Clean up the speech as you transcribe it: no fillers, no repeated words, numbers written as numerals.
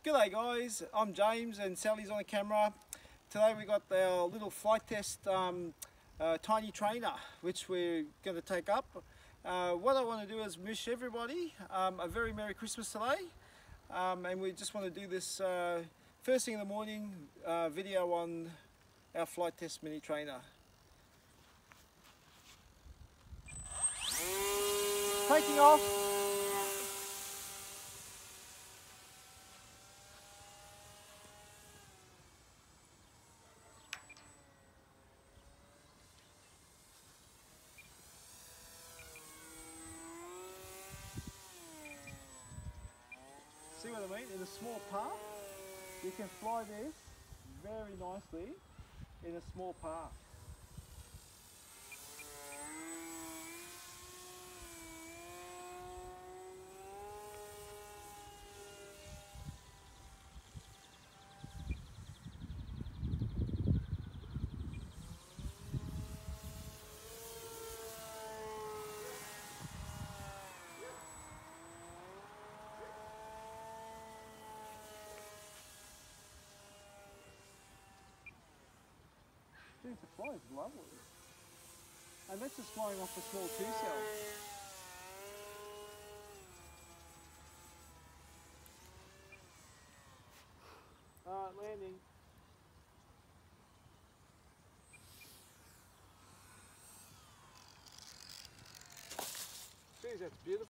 G'day guys, I'm James and Sally's on the camera. Today we got our little Flitetest Tiny Trainer which we're going to take up. What I want to do is wish everybody a very Merry Christmas today, and we just want to do this first thing in the morning video on our Flitetest mini trainer. Taking off. See what I mean? In a small path, you can fly this very nicely in a small path. Geez, the fly is lovely. And that's just flying off a small 2-cell. Alright, landing. Geez, that's beautiful.